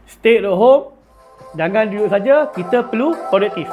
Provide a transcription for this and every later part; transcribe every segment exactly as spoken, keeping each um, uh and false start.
Stay at home, jangan duduk saja, kita perlu produktif.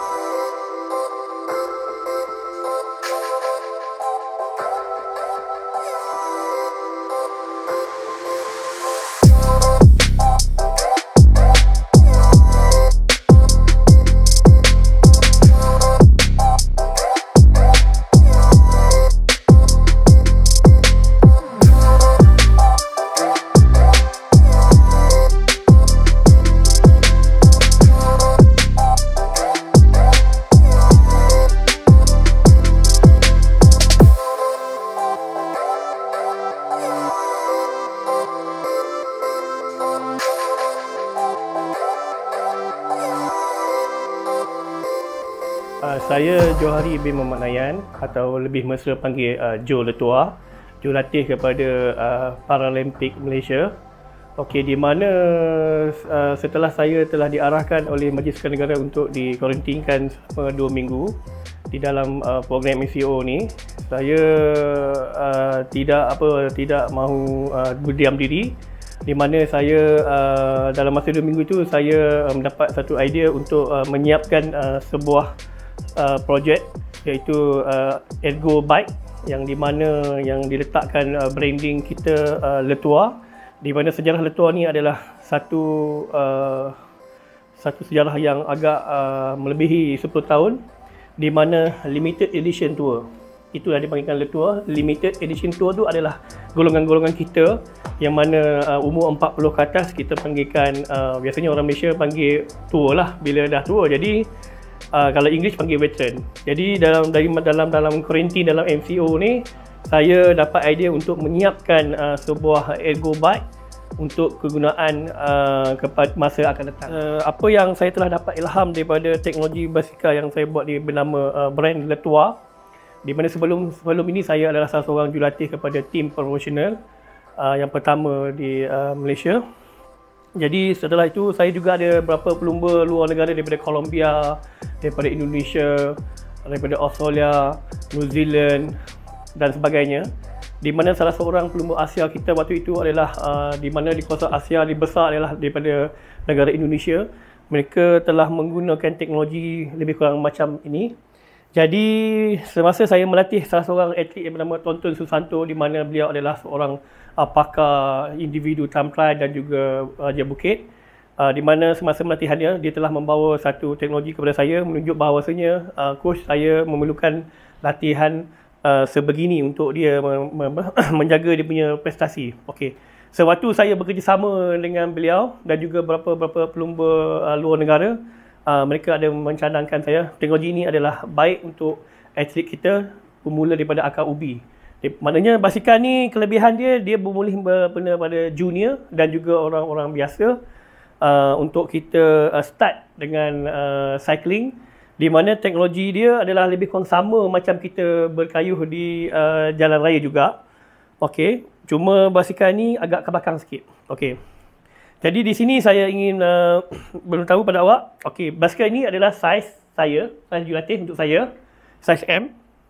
Uh, saya Johari bin Muhammad Nayan atau lebih mesra panggil uh, Joe Letua, jurulatih kepada uh, Paralimpik Malaysia. Okey, di mana uh, setelah saya telah diarahkan oleh Majlis Sukan Negara untuk dikuarantinkan selama dua minggu di dalam uh, program M C O ni, saya uh, tidak apa tidak mahu uh, berdiam diri, di mana saya uh, dalam masa dua minggu itu saya uh, mendapat satu idea untuk uh, menyiapkan uh, sebuah Uh, projek iaitu uh, Ergo Bike, yang di mana yang diletakkan uh, branding kita uh, Letua, di mana sejarah Letua ni adalah satu uh, satu sejarah yang agak uh, melebihi sepuluh tahun, di mana limited edition tour. Itulah dipanggilkan Letua. Limited edition tour tu adalah golongan-golongan kita yang mana uh, umur empat puluh ke atas kita panggilkan, uh, biasanya orang Malaysia panggil tour lah bila dah tua. Jadi Uh, kalau English panggil veteran. Jadi dalam dari dalam dalam kuarantin dalam M C O ni, saya dapat idea untuk menyiapkan uh, sebuah ergo bike untuk kegunaan uh, kepada masa akan datang. Uh, apa yang saya telah dapat ilham daripada teknologi basikal yang saya buat ni bernama uh, brand Letua, di mana sebelum sebelum ini saya adalah salah seorang jurulatih kepada tim profesional uh, yang pertama di uh, Malaysia. Jadi setelah itu saya juga ada beberapa pelumba luar negara daripada Colombia, daripada Indonesia, daripada Australia, New Zealand dan sebagainya. Di mana salah seorang pelumba Asia kita waktu itu adalah uh, di mana di kawasan Asia lebih besar adalah daripada negara Indonesia. Mereka telah menggunakan teknologi lebih kurang macam ini. Jadi semasa saya melatih salah seorang atlet yang bernama Tonton Susanto, di mana beliau adalah seorang uh, pakar individu time trial dan juga Raja Bukit, uh, di mana semasa melatihannya dia telah membawa satu teknologi kepada saya menunjuk bahawasanya uh, coach saya memerlukan latihan uh, sebegini untuk dia menjaga dia punya prestasi. Okey. Sewaktu saya bekerjasama dengan beliau dan juga beberapa-beberapa pelumba uh, luar negara, Uh, mereka ada mencadangkan saya teknologi ini adalah baik untuk atlet kita bermula daripada akar ubi. Maknanya basikal ni kelebihan dia, dia boleh berguna pada junior dan juga orang-orang biasa uh, untuk kita uh, start dengan uh, cycling, di mana teknologi dia adalah lebih kurang sama macam kita berkayuh di uh, jalan raya juga. Okey, cuma basikal ni agak ke belakang sikit. Okey. Jadi di sini saya ingin uh, beritahu pada awak, okey, basikal ini adalah saiz saya, saiz jurulatih untuk saya, saiz M.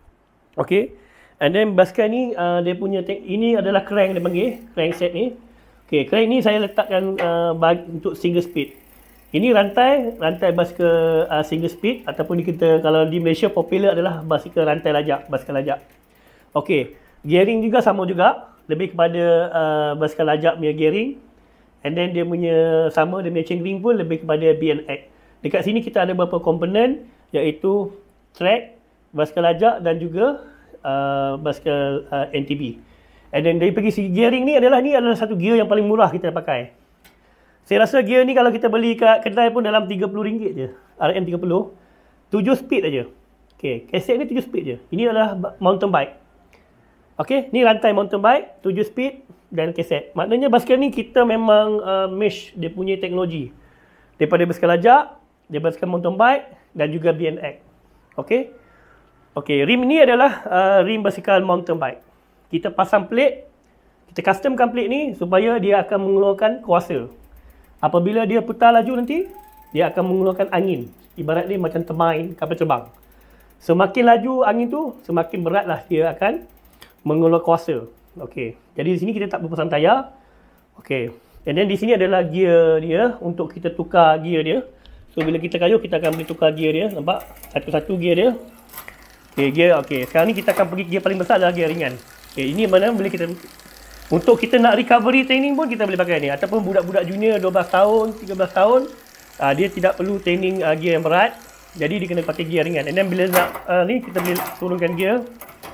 Okey. And then basikal ni uh, dia punya ini adalah crank dia panggil, crank set ni. Okey, crank ni saya letakkan uh, bagi, untuk single speed. Ini rantai, rantai basikal uh, single speed, ataupun kita kalau di Malaysia popular adalah basikal rantai lajak, basikal lajak. Okey, gearing juga sama juga, lebih kepada uh, basikal lajak punya gearing. And then dia punya sama, dia punya chain ring pun lebih kepada B N X. Dekat sini kita ada beberapa komponen, iaitu track, basikal lajak dan juga uh, basikal uh, N T B. And then dari pergi segi gearing ni adalah ni adalah satu gear yang paling murah kita pakai. Saya rasa gear ni kalau kita beli kat kedai pun dalam tiga puluh ringgit je. R M tiga puluh. tujuh speed aja. Okey, keset ni tujuh speed je. Ini adalah mountain bike. Okey, ni rantai mountain bike, tujuh speed dan keset. Maknanya basikal ni kita memang uh, mesh dia punya teknologi. Daripada basikal lajak, dia basikal mountain bike dan juga B N X. Okey. Okey, rim ni adalah uh, rim basikal mountain bike. Kita pasang plate, kita customkan plate ni supaya dia akan mengeluarkan kuasa. Apabila dia putar laju nanti, dia akan mengeluarkan angin. Ibarat dia macam turbine kapal terbang. Semakin laju angin tu, semakin beratlah dia akan mengeluarkan kuasa. Okey. Jadi di sini kita tak berpasang tayar. Okey. And then di sini adalah gear dia untuk kita tukar gear dia. So bila kita kayuh kita akan boleh tukar gear dia, nampak? Satu-satu gear dia. Okey, gear okey. Sekarang ni kita akan pergi gear paling besar adalah gear ringan. Okey, ini mana boleh kita untuk kita nak recovery training pun kita boleh pakai ni, ataupun budak-budak junior dua belas tahun, tiga belas tahun, uh, dia tidak perlu training uh, gear yang berat. Jadi dia kena pakai gear ringan. And then bila nak uh, ni kita boleh turunkan gear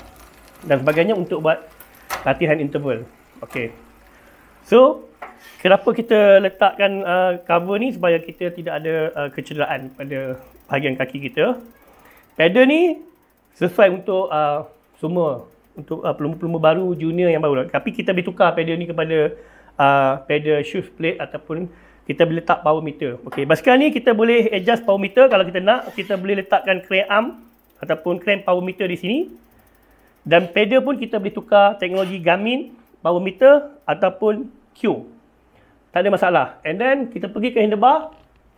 dan sebagainya untuk buat latihan interval. Okey. So, kenapa kita letakkan uh, cover ni supaya kita tidak ada uh, kecederaan pada bahagian kaki kita. Pedal ni sesuai untuk uh, semua, untuk uh, pelumba-pelumba baru, junior yang baru. Tapi kita boleh tukar pedal ni kepada uh, pedal shoe plate ataupun kita boleh letak power meter. Okey, basikal ni kita boleh adjust power meter kalau kita nak. Kita boleh letakkan crank arm ataupun crank power meter di sini. Dan pedal pun kita boleh tukar teknologi Garmin power meter ataupun Q. Tak ada masalah. And then kita pergi ke handlebar.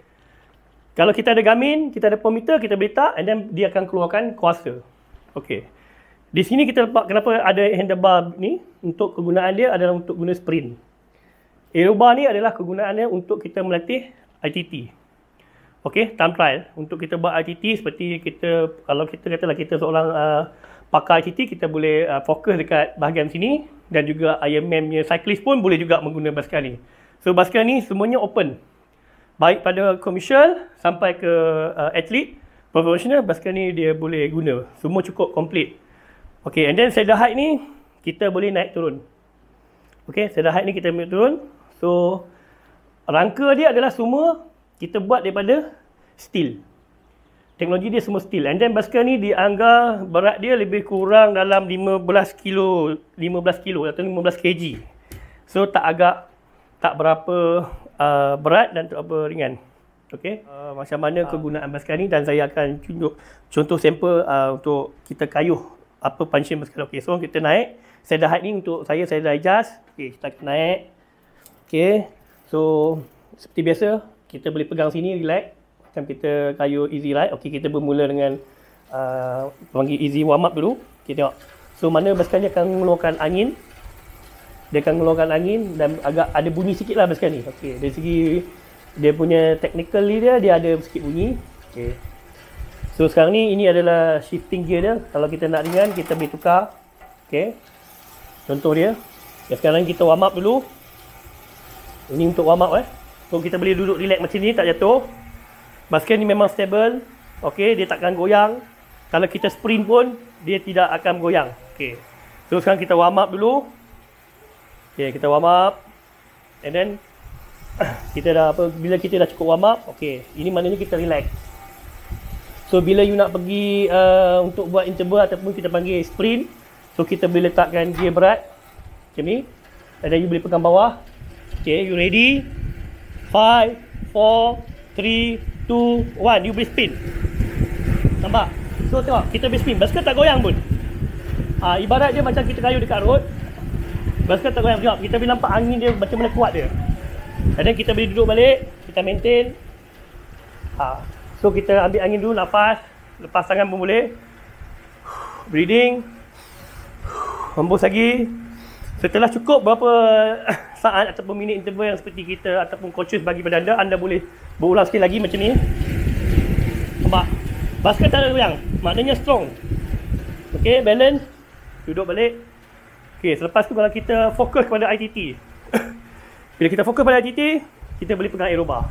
Kalau kita ada Garmin, kita ada power meter, kita boleh letak and then dia akan keluarkan kuasa. Okey. Di sini kita letak kenapa ada handlebar ni, untuk kegunaan dia adalah untuk guna sprint. Aerobar ni adalah kegunaannya untuk kita melatih I T T. Okey, time trial. Untuk kita buat I T T seperti kita, kalau kita katalah kita seorang uh, pakar I T T, kita boleh uh, fokus dekat bahagian sini dan juga Ironman punya cyclist pun boleh juga menggunakan basikal ni. So basikal ni semuanya open. Baik pada komersial sampai ke uh, atlet, profesional, basikal ni dia boleh guna. Semua cukup complete. Okey, and then saddle height ni kita boleh naik turun. Okey, saddle height ni kita boleh turun. So rangka dia adalah semua kita buat daripada steel. Teknologi dia semua steel. And then basikal ni dianggap berat dia lebih kurang dalam lima belas kilo, lima belas kilo atau lima belas kilogram. So tak agak tak berapa uh, berat dan tak berapa ringan. Okey. Uh, macam mana kegunaan basikal ni, dan saya akan tunjuk contoh sampel uh, untuk kita kayuh apa punching basikal. Okey, so kita naik. Saddle height ni untuk saya, saya dah adjust. Okey, kita akan naik. Okey. So seperti biasa, kita boleh pegang sini, relax. Macam kita kayuh easy ride. Okey, kita bermula dengan uh, panggil easy warm up dulu. Okey, tengok. So mana basikal ni akan mengeluarkan angin. Dia akan mengeluarkan angin dan agak ada bunyi sikit lah basikal ni. Okey, dari segi dia punya technically dia, dia ada sikit bunyi. Okey. So sekarang ni ini adalah shifting gear dia. Kalau kita nak ringan, kita boleh tukar. Okey. Contoh dia. Ya, sekarang kita warm up dulu. Ini untuk warm up eh. So kita boleh duduk relax macam ni, tak jatuh. Basikal ni memang stable. Okey, dia takkan goyang. Kalau kita sprint pun dia tidak akan goyang. Okey. So sekarang kita warm up dulu. Okey, kita warm up. And then kita dah apa, bila kita dah cukup warm up, okey, ini maknanya kita relax. So bila you nak pergi uh, untuk buat interval ataupun kita panggil sprint, so kita boleh letakkan gear berat macam ni. And then you boleh pegang bawah. Okay, you ready? five, four, three, two, one. You boleh spin. Nampak? So tengok, kita boleh spin. Basikal tak goyang pun. Ha, ibarat dia macam kita kayuh dekat road. Basikal tak goyang. Tengok, kita boleh nampak angin dia macam mana kuat dia. And then kita boleh duduk balik. Kita maintain. Ha. So kita ambil angin dulu, nafas. Lepas tangan pun boleh. Breathing. Hembus lagi. Setelah cukup berapa saat ataupun minit interval yang seperti kita ataupun coaches bagi pada anda, anda boleh berulang sekali lagi macam ni. Nampak? Basikal tak ada goyang. Maknanya strong. Okey, balance. Duduk balik. Okey, selepas tu kalau kita fokus kepada I T T. Bila kita fokus pada I T T, kita boleh pegang aerobar.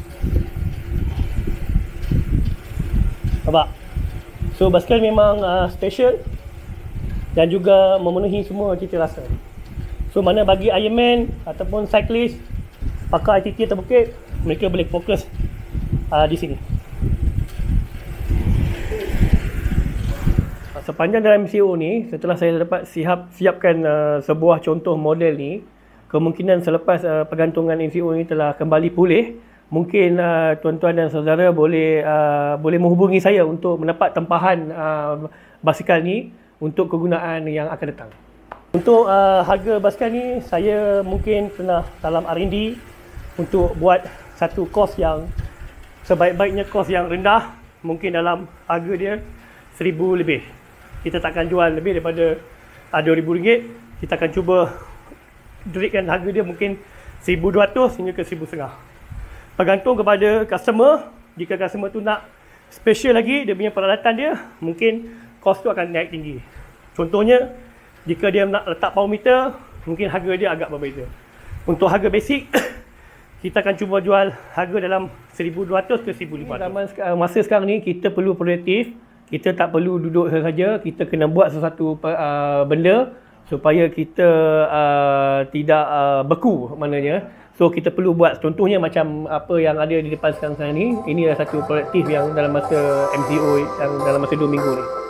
Nampak? So basikal memang uh, special dan juga memenuhi semua cita rasa. So mana bagi Ironman ataupun cyclist pakai I T T atau bukit, mereka boleh fokus uh, di sini. Sepanjang dalam M C O ni, setelah saya dapat siap siapkan uh, sebuah contoh model ni, kemungkinan selepas uh, pergantungan M C O ni telah kembali pulih, mungkin uh, tuan-tuan dan saudara boleh uh, boleh menghubungi saya untuk mendapat tempahan uh, basikal ni untuk kegunaan yang akan datang. Untuk uh, harga basikal ni, saya mungkin tengah dalam R and D untuk buat satu kos yang sebaik-baiknya, kos yang rendah, mungkin dalam harga dia seribu lebih. Kita takkan jual lebih daripada uh, dua ribu ringgit. Kita akan cuba duitkan harga dia mungkin seribu dua ratus hingga ke seribu setengah. Bergantung kepada customer. Jika customer tu nak special lagi, dia punya peralatan dia, mungkin kos tu akan naik tinggi. Contohnya, jika dia nak letak power meter, mungkin harga dia agak berbeza. Untuk harga basic, kita akan cuba jual harga dalam seribu dua ratus ke seribu lima ratus. Zaman masa sekarang ni, kita perlu produktif. Kita tak perlu duduk sahaja, kita kena buat sesuatu uh, benda supaya kita uh, tidak uh, beku maknanya. So kita perlu buat, contohnya macam apa yang ada di depan sekarang ni. Ini adalah satu produktif yang dalam masa M C O yang dalam masa dua minggu ni.